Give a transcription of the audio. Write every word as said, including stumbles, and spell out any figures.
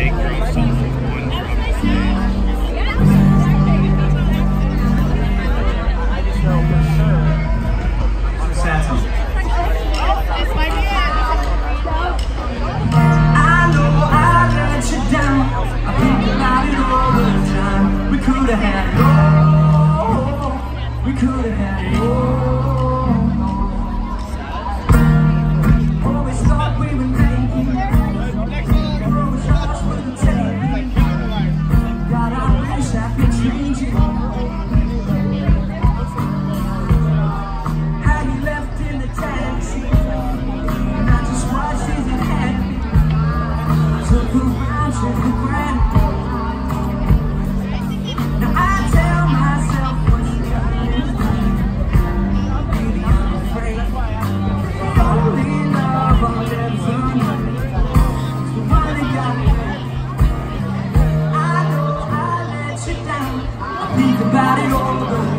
take your son from one from the stage. I just know for sure. On a sad song. I know I let you down. I think about it all the time. We could have had it all. We could have had it all. Always thought we were making it. Always lost with the taking. God, I wish I could change it. How you left in the taxi, and I just watched as it happened. I took a round trip for granted. Now I tell myself what's the other thing. Baby, I'm afraid. Only love I'll ever know is the one that got me. I know I let you down. I think about it all the time.